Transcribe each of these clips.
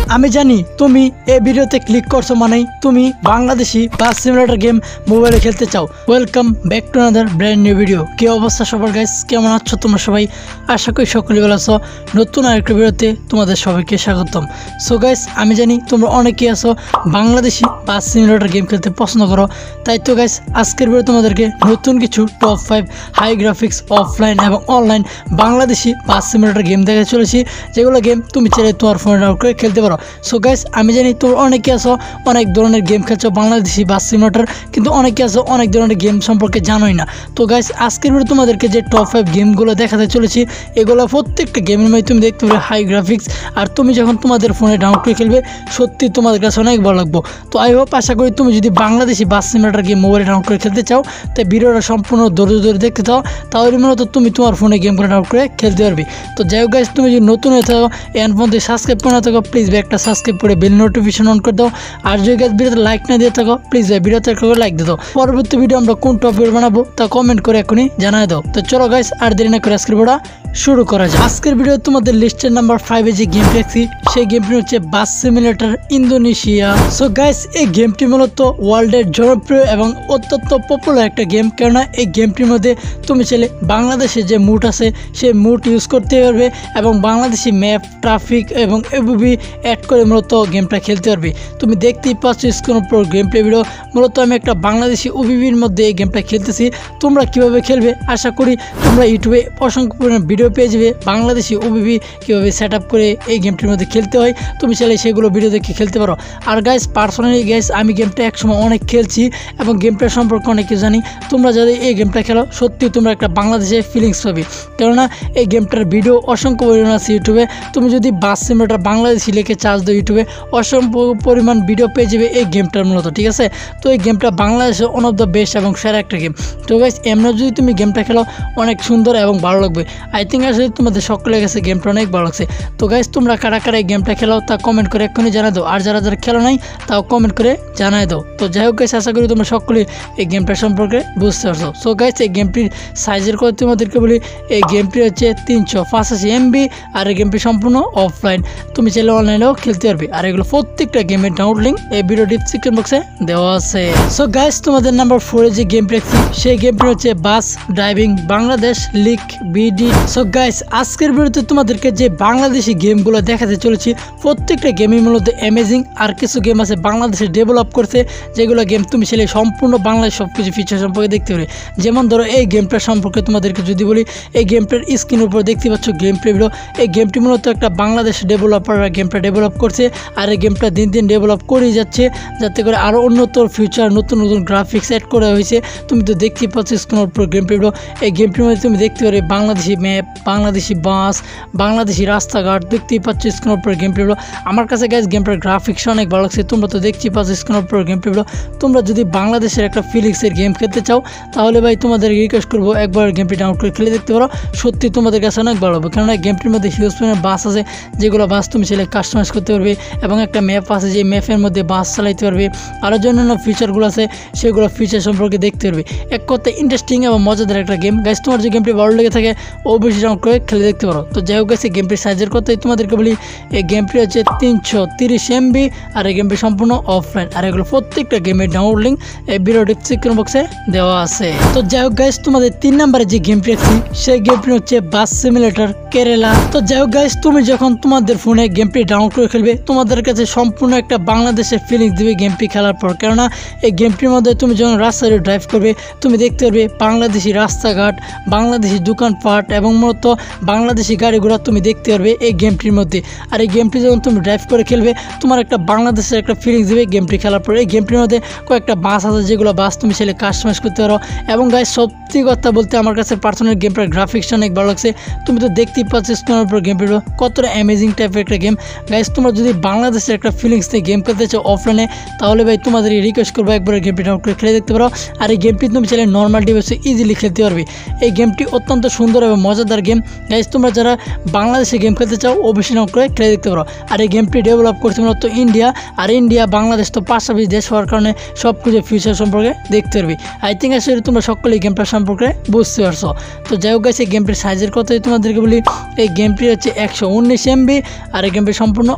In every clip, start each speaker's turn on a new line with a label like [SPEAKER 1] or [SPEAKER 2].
[SPEAKER 1] আমি জানি তুমি এই ভিডিওতে ক্লিক করছো মানেই তুমি বাংলাদেশি বাস সিমুলেটর গেম মোবাইলে খেলতে চাও। Welcome back to another brand new video. কি অবস্থা সবার গাইস, কেমন আছো তোমরা সবাই? আশা করি সকলেই ভালো আছো। নতুন আরেকটা ভিডিওতে তোমাদের সবাইকে স্বাগতম। সো গাইস, আমি জানি তোমরা অনেকেই আছো বাংলাদেশি বাস সিমুলেটর গেম খেলতে পছন্দ করো। তাই তো গাইস, আজকের ভিডিও তোমাদেরকে নতুন কিছু টপ 5 হাই গ্রাফিক্স অফলাইন এবং online Bangladeshi bus simulator game দেখে চলেছি, যেগুলো গেম তুমি চাইলে তোমার ফোনে ডাউনলোড করে খেলতে পারো। সো গাইস, আমি জানি তোমরা অনেকে আছো অনেক ধরনের গেম খেলছো বাংলাদেশি বাস সিমুলেটর, কিন্তু অনেকে আছো অনেক ধরনের গেম সম্পর্কে জানোই না। তো গাইস, আজকের ভিডিও তোমাদেরকে যে টপ 5 গেমগুলো দেখাতে চলেছি, এগুলো প্রত্যেকটা গেমের মধ্যে তুমি দেখতে পাবে হাই গ্রাফিক্স, আর তুমি যখন তোমাদের ফোনে ডাউনলোড করে খেলবে সত্যি তোমাদের কাছে অনেক ভালো লাগবে। তো আই হোপ, আশা করি তুমি যদি বাংলাদেশি বাস সিমুলেটর গেম মোবাইলে ডাউনলোড করে খেলতে চাও, তাই ভিডিওটা সম্পূর্ণ ধৈর্য ধরে দেখতে চাও, তাহলে মূলত তুমি তোমার ফোনে গেমগুলো ডাউনলোড করে খেলতে পারবে। তো যাই হোক গাইস, তুমি যদি নতুন হয়ে থাকো, এর মধ্যে সাবস্ক্রাইব করে না থাকো, প্লিজ একটা সাবস্ক্রাইব করে বেল নোটিফিকেশন অন করে দাও। আর যদি গাইস ভিডিওতে লাইক না দিয়ে থাকো, প্লিজ ভিডিওতে একটা করে লাইক দিয়ে দাও। পরবর্তী ভিডিও আমরা কোন টপিক বানাবো তা কমেন্ট করে এখনই জানাই দাও। তো চলো গাইস, আর দেরি না করে আজকের ভিডিওটা শুরু করা যায়। আজকের ভিডিও তোমাদের লিস্টের নাম্বার 5 এ যে গেমটি দেখছি, সেই গেমটি হচ্ছে bus simulator Indonesia. So guys, এই গেমটি মূলত ওয়ার্ল্ডের জনপ্রিয় এবং অত্যন্ত পপুলার একটা গেম, কেননা এই গেমটির মধ্যে তুমি চাইলে বাংলাদেশে যে মুড আছে সেই মুড ইউজ করতে পারবে এবং বাংলাদেশি ম্যাপ, ট্রাফিক এবং এবিবি অ্যাড করে মূলত গেমটা খেলতে পারবে। তুমি দেখতেই পাচ্ছ স্ক্রিনের উপর গেম প্লে ভিডিও। মূলত আমি একটা বাংলাদেশি ওবিবির মধ্যে এই গেমটা খেলতেছি। তোমরা কিভাবে খেলবে, আশা করি তোমরা ইউটিউবে অসংখ্য পরিমাণ ভিডিও পেয়ে যাবে বাংলাদেশি ওবিবি কীভাবে সেট আপ করে এই গেমটির মধ্যে খেলতে হয়। তুমি চাইলে সেগুলো ভিডিও দেখে খেলতে পারো। আর গাইস, পার্সোনালি গাইস, আমি গেমটা একসময় অনেক খেলছি এবং গেমটা সম্পর্কে অনেক কিছু জানি। তোমরা যদি এই গেমটা খেলো, সত্যি তোমরা একটা বাংলাদেশের ফিলিংস পাবে, কেননা এই গেমটার ভিডিও অসংখ্য পরিমাণ আছে ইউটিউবে। তুমি যদি বাস সিমুলেটর বাংলাদেশি লিখে চার্জ দাও ইউটিউবে, অসংখ্য পরিমাণ ভিডিও পেয়ে যাবে এই গেমটার মূলত, ঠিক আছে? তো এই গেমটা বাংলাদেশে ওয়ান অফ দ্য বেস্ট এবং সেরা একটা গেম। তো গাইস, এমনি যদি তুমি গেমটা খেলো অনেক সুন্দর এবং ভালো লাগবে। আই থিঙ্ক আসলে তোমাদের সকলের কাছে গেমটা অনেক ভালো লাগছে। তো গাইস, তোমরা কারা কারা এই গেমটা খেলো তা কমেন্ট করে এক্ষুনি জানাই দাও, আর যারা যারা খেলো নাই তাও কমেন্ট করে জানাই দাও। তো যাই হোক গাইস, আশা করি তোমরা সকলেই এই গেমটা সম্পর্কে বুঝতে পারছো। সো গাইস, এই গেমটির সাইজের কথা তোমাদেরকে বলি, এই গেমটি হচ্ছে 385 MB, আর এই গেমটি সম্পূর্ণ অফলাইন। তুমি চাইলে অনলাইনেও খেলতে পারবে। আর এগুলো প্রত্যেকটা গেমের ডাউনলোড লিঙ্ক এই ভিডিও ডিসক্রিপশন বক্সে দেওয়া আছে। সো গাইস, তোমাদের নাম্বার 4 এ যে গেমটি দেখছি, সেই গেমটি হচ্ছে bus driving Bangladesh league BD. So guys, আজকের ভিডিওতে তোমাদেরকে যে বাংলাদেশি গেমগুলো দেখাতে চলেছি, প্রত্যেকটা গেমই মূলত অ্যামেজিং। আর কিছু গেম আছে বাংলাদেশে ডেভেলপ করছে, যেগুলো গেম তুমি চাইলে সম্পূর্ণ বাংলায় সব কিছু ফিচার সম্পর্কে দেখতে পারে। যেমন ধরো, এই গেমটার সম্পর্কে তোমাদেরকে যদি বলি, এই গেমটার স্ক্রিনের উপর দেখতে পাচ্ছ গেম প্লে ভিডিও। এই গেমটি মূলত একটা বাংলাদেশ ডেভেলপাররা গেমটা ডেভেলপ করছে, আর এই গেমটা দিন দিন ডেভেলপ করেই যাচ্ছে, যাতে করে আরও উন্নত ফিউচার নতুন নতুন গ্রাফিক্স অ্যাড করা হয়েছে। তুমি তো দেখতেই পাচ্ছ স্ক্রিনের উপর গেম প্লে ভিডিও। এই গেমটির মধ্যে তুমি দেখতে পারবে বাংলাদেশি ম্যাপ, বাংলাদেশি বাস, বাংলাদেশি রাস্তাঘাট, দেখতেই পাচ্ছ স্ক্রিনের উপর গেম প্লে ভিডিও। আমার কাছে গাইস গেমটার গ্রাফিক্স অনেক ভালো লাগছে। তোমরা তো দেখতেই পাচ্ছ স্ক্রিনের উপর গেম প্লে ভিডিও। তোমরা যদি বাংলাদেশের একটা ফিলিংসের গেম খেলতে চাও, তাহলে ভাই তোমাদের রিকোয়েস্ট করবো একবার গেমটি ডাউনলোড করে খেলে দেখতে পারো। সত্যি তোমাদের কাছে অনেক ভালো হবে, কেননা গেমটির মধ্যে হিউজ পরিমাণে বাস আছে, যেগুলো বাস তুমি চাইলে কাস্টমাইজ করতে পারবে, এবং একটা ম্যাপ আছে যে ম্যাপের মধ্যে বাস চালাইতে পারবে। আরও যে অন্যান্য ফিচারগুলো আছে সেগুলো ফিচার সম্পর্কে দেখতে পারবে। এক কথায় ইন্টারেস্টিং এবং মজাদার একটা গেম। গাইস, তোমার যে গেমটি ভালো লেগে থাকে অবশ্যই ডাউনলোড করে খেলে দেখতে পারো। তো যাই হোক গাইস, এই গেমটির সাইজের কথাই তোমাদেরকে বলি, এই গেমটি হচ্ছে 330 MB, আর এই গেমটি সম্পূর্ণ অফলাইন। আর এগুলো প্রত্যেকটা গেমের ডাউনলোড লিঙ্ক এই ভিডিও ডিসক্রিপশন বক্সে দেওয়া আছে। তো যাই হোক গাইস, তোমাদের 3 নম্বরে যে গেমটি দেখছি, সেই গেমটি হচ্ছে বাস সিমুলেটর কেরালা। তো যাই হোক গাইস, তুমি যখন তোমাদের ফোনে গেমটি ডাউনলোড করে খেলবে, তোমাদের কাছে সম্পূর্ণ একটা বাংলাদেশের ফিলিংস দিবে গেমটি খেলার পর, কেননা এই গেমটির মধ্যে তুমি যখন রাস্তায় ড্রাইভ করবে, তুমি দেখতে পারবে বাংলাদেশি রাস্তাঘাট, বাংলাদেশি দোকানপাট এবং মূলত বাংলাদেশি গাড়িগুলো তুমি দেখতে পারবে এই গেমটির মধ্যে। আর এই গেমটি যখন তুমি ড্রাইভ করে খেলবে, তোমার একটা বাংলাদেশের একটা ফিলিংস দিবে গেমটি খেলার পর। এই গেমটির মধ্যে কয়েকটা বাস আছে, যেগুলো বাস তুমি চাইলে কাস্টমাইজ করতে পারো। এবং গাইস, সত্যি কথা বলতে আমার কাছে পার্সোনাল গেমটার গ্রাফিক্স অনেক ভালো লাগছে। তুমি তো দেখতেই পাচ্ছ স্ক্রিনের উপর গেম ভিডিও, কতটা অ্যামেজিং টাইপের একটা গেম। গাইস, তোমরা যদি বাংলাদেশের একটা ফিলিংস নিয়ে গেম খেলতে চাও অফলাইনে, তাহলে ভাই তোমাদের রিকোয়েস্ট করবো একবার গেমটি ডাউনলোড করে খেলে দেখতে পারো। আর এই গেমটি তুমি চাইলে নর্মাল ডিভাইসে ইজিলি খেলতে পারবে। এই গেমটি অত্যন্ত সুন্দর এবং মজাদার গেম। গাইস, তোমরা যারা বাংলাদেশে গেম খেলতে চাও অবশ্যই ডাউনলোড করে খেলে দেখতে পারো। আর এই গেমটি ডেভেলপ করছে মূলত ইন্ডিয়া, আর ইন্ডিয়া বাংলাদেশ তো পাশাপাশি দেশ হওয়ার কারণে সব কিছু ফিউচার সম্পর্কে দেখতে পারবি। আই থিঙ্ক আসলে তোমরা সকলেই গেমটা সম্পর্কে বুঝতে পারছো। তো যাই হোক গাইস, এই গেমটির সাইজের কথাই তোমাদেরকে বলি, এই গেমটি হচ্ছে 119 MB, আর এই গেমটি সম্পূর্ণ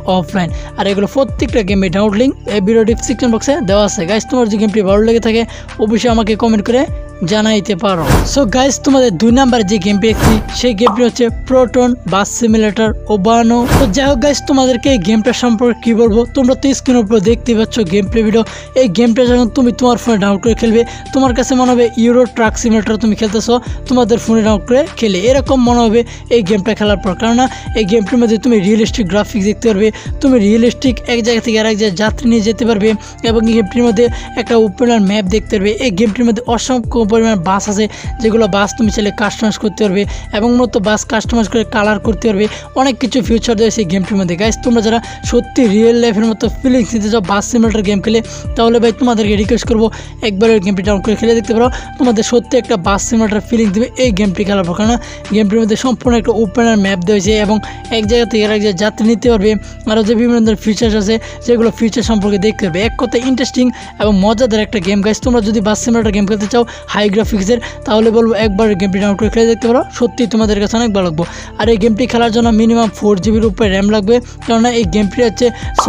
[SPEAKER 1] অফলাইন। আর এগুলো প্রত্যেকটা গেমে ডাউনলোড লিঙ্ক এই ভিডিও ডিসক্রিপশন বক্সে দেওয়া আছে। গাইস তোমার যে গেমটি ভালো লেগে থাকে অবশ্যই আমাকে কমেন্ট করে জানাইতে পারো। সো গাইস তোমাদের 2 নাম্বার যে গেমটি দেখছি সেই গেমটি হচ্ছে প্রোটন বাস সিমুলেটর ওবানো। তো যাই হোক গাইস তোমাদেরকে এই গেমটা সম্পর্কে কি বলবো, তোমরা তো স্ক্রিনের উপর দেখতে পাচ্ছ গেম প্লে ভিডিও। এই গেমটা যখন তুমি তোমার ফোনে ডাউনলোড করে খেলবে তোমার কাছে মনে হবে ইউরো ট্রাক সিমুলেটর তুমি খেলতেছো তোমাদের ফোনে ডাউনলোড করে খেলে, এরকম মনে হবে এই গেমটা খেলার পর। কেননা এই গেমটির মধ্যে তুমি রিয়েলিস্টিক গ্রাফিক্স দেখতে পারবে, তুমি রিয়েলিস্টিক এক জায়গা থেকে আরেক জায়গায় যাত্রী নিয়ে যেতে পারবে এবং এই গেমটির মধ্যে একটা ওপেনার ম্যাপ দেখতে পারবে। এই গেমটির মধ্যে অসংখ্য পরিমাণ বাস আছে যেগুলো বাস তুমি চাইলে কাস্টমাইজ করতে পারবে এবং মূলত বাস কাস্টমাইজ করে কালার করতে পারবে। অনেক কিছু ফিউচার রয়েছে এই গেমটির মধ্যে। গাইস তোমরা যারা সত্যি রিয়েল লাইফের মতো ফিলিংস দিতে চাও বাস সিমুলেটর গেম খেলে তাহলে ভাই তোমাদেরকে রিকোয়েস্ট করবো একবার ওই গেমটি ডাউনলোড করে খেলে দেখতে পারো। তোমাদের সত্যি একটা বাস সিমুলেটর ফিলিং দেবে এই গেমটি খেলার পর। কারণ গেমটির মধ্যে সম্পূর্ণ একটা ওপেনার ম্যাপ দেওয়া হয়েছে এবং এক জায়গা থেকে আরেক জায়গায় যাত্রী নিতে পারবে। আরও যে বিভিন্ন ধরনের ফিচার্স আছে যেগুলো ফিচার সম্পর্কে দেখতে পারবে। এক কথায় ইন্টারেস্টিং এবং মজাদার একটা গেম। গাইস তোমরা যদি বাস সিমুলেটর গেম খেলতে চাও হাই গ্রাফিক্সের তাহলে বলবো একবার গেমটি ডাউনলোড করে খেলে দেখতে পারো, সত্যি তোমাদের কাছে অনেক ভালো লাগবে। আর এই গেমটি খেলার জন্য মিনিমাম 4 জিবির উপরে র্যাম লাগবে, কেননা এই গেমটি হচ্ছে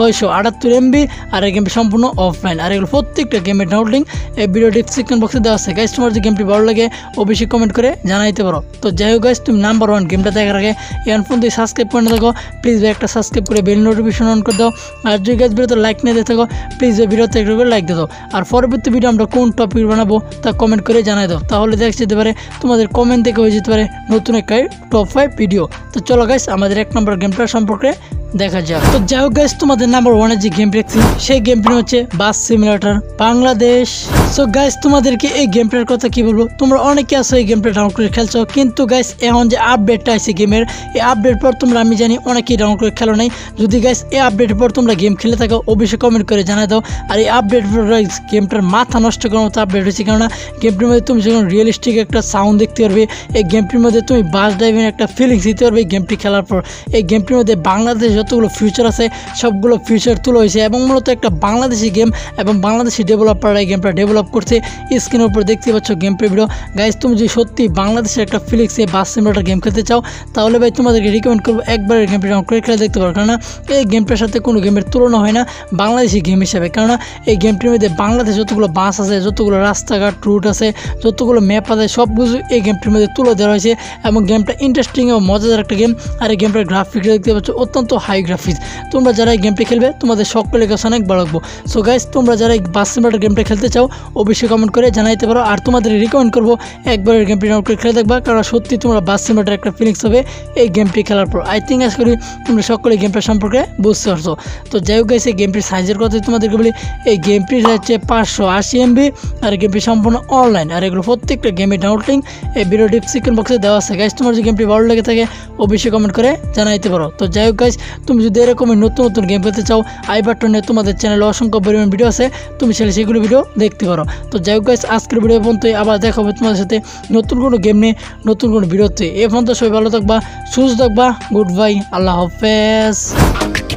[SPEAKER 1] 678 MB আর এই গেমটি সম্পূর্ণ অফলাইন। আর এগুলো প্রত্যেকটা গেমের ডাউনলোড লিঙ্ক এই ভিডিও ডিসক্রিপশন বক্সে দেওয়া আছে। গাইস তোমার যে গেমটি ভালো লাগে অবশ্যই কমেন্ট করে জানাইতে পারো। তো যাই হোক গাইস তুমি নাম্বার 1 গেমটা দেখার আগে ফোন দিয়ে সাবস্ক্রাইব করে থাকো প্লিজ ভাই একটা সাবস্ক্রাইব করে বেল নোটিফিকেশন অন করে দাও। আর যদি গাইস ভিডিওতে লাইক না দিয়ে থাকো প্লিজ ওই ভিডিওতে একটু করে লাইক দিয়ে দাও। আর পরবর্তী ভিডিও আমরা কোন টপিক বানাবো তা কমেন্ট করে জানাই দাও, তাহলে দেখা যেতে পারে তোমাদের কমেন্ট দেখে হয়ে যেতে পারে নতুন একটা টপ 5 ভিডিও। তো চলো গাইস আমাদের 1 নম্বর গেমটা সম্পর্কে দেখা যাক। তো যাই হোক গাইস তোমাদের নাম্বার 1 যে গেম দেখছি সেই গেমটি হচ্ছে bus simulator Bangladesh. So guys তোমাদেরকে এই গেমটার কথা কি বলবো, তোমরা অনেকে আছো এই গেমটা ডাউনলোড করে খেলছো, কিন্তু গাইস এখন যে আপডেটটা আছে গেমের এই আপডেট পর তোমরা আমি জানি অনেকেই ডাউনলোড করে খেলো নাই। যদি গাইস এই আপডেটের পর তোমরা গেম খেলে থাকো অবশ্যই কমেন্ট করে জানাই দাও। আর এই আপডেট গেমটার মাথা নষ্ট করার মতো আপডেট হয়েছে, কেননা গেমটির মধ্যে তুমি যখন রিয়েলিস্টিক একটা সাউন্ড দেখতে পারবে, এই গেমটির মধ্যে তুমি বাস ড্রাইভিং একটা ফিলিংস দিতে পারবে এই গেমটি খেলার পর। এই গেমটির মধ্যে বাংলাদেশ যতগুলো ফিউচার আছে সবগুলো ফিউচার তুলে হয়েছে এবং মূলত একটা বাংলাদেশি গেম এবং বাংলাদেশি ডেভেলপাররা এই গেমটা ডেভেলপ করছে। স্ক্রিনের উপর দেখতে পাচ্ছ গেম প্লে ভিডিও। গাইস তুমি যদি সত্যি বাংলাদেশের একটা ফিলিংসে বাস সিমুলেটর গেম খেলতে চাও তাহলে ভাই তোমাদেরকে রিকমেন্ড করবো একবার এই গেমটা ডাউনলোড করে খেলে দেখতে পারো, কেননা এই গেমটার সাথে কোনো গেমের তুলনা হয় না বাংলাদেশি গেম হিসাবে। কেননা এই গেমটির মধ্যে বাংলাদেশ যতগুলো বাস আছে, যতগুলো রাস্তাঘাট রুট আছে, যতগুলো ম্যাপ আছে সব কিছু এই গেমটির মধ্যে তুলে দেওয়া হয়েছে এবং গেমটা ইন্টারেস্টিং এবং মজাদার একটা গেম। আর এই গেমটার গ্রাফিক্স দেখতে পাচ্ছ অত্যন্ত হাই গ্রাফিক্স। তোমরা যারা এই গেমটা খেলবে তোমাদের সকলের কাছে অনেক ভালো লাগবে। সো গাইস তোমরা যারা এই বাস সিমুলেটর গেমটা খেলতে চাও অবশ্যই কমেন্ট করে জানাইতে পারো। আর তোমাদের রিকমেন্ড করবো একবার এই গেমটি ডাউনলোড করে খেলে দেখবা, কারণ সত্যি তোমরা বাস সিমুলেটর একটা ফিলিংস হবে এই গেমটি খেলার পর। আই থিঙ্ক আশা করি তোমরা সকলে গেমটা সম্পর্কে বুঝতে পারছো। তো যাই হোক গাইস এই গেমটির সাইজের কথা তোমাদেরকে বলি, এই গেমটির হচ্ছে 580 MB আর এই গেমটি সম্পূর্ণ অনলাইন। আর এগুলো প্রত্যেকটা গেমের ডাউনলোড লিঙ্ক এই ভিডিও ডিসক্রিপশন বক্সে দেওয়া আছে। গাইস তোমার যে গেমটি ভালো লেগে থাকে অবশ্যই কমেন্ট করে জানাইতে পারো। তো যাই হোক গাইস তুমি যদি এরকমই নতুন নতুন গেম খেলতে চাও আই বাটনে তোমাদের চ্যানেলে অসংখ্য পরিমাণ ভিডিও আছে, তুমি চাইলে সেগুলো ভিডিও দেখতে পারো। তো যাই হোক গাইস আজকের ভিডিও পর্যন্ত আবার দেখা হবে তোমাদের সাথে নতুন কোনো গেম নিয়ে নতুন কোনো ভিডিওতে। এ পর্যন্ত সবাই ভালো থাকবা, সুস্থ থাকবা, গুড বাই, আল্লাহ হাফেজ।